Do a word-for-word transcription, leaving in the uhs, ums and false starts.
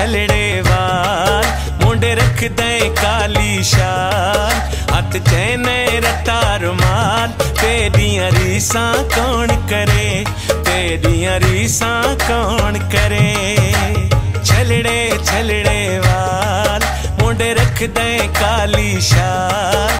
छलड़े वाल, मुंडे रख दे काली शाल, हथ चैने रटा रुमाल। तेरियां रीसां कौन करे, तेरियां रीसां कौन करे। छलड़े छलड़े वाल, मुंडे रख दे काली शाल।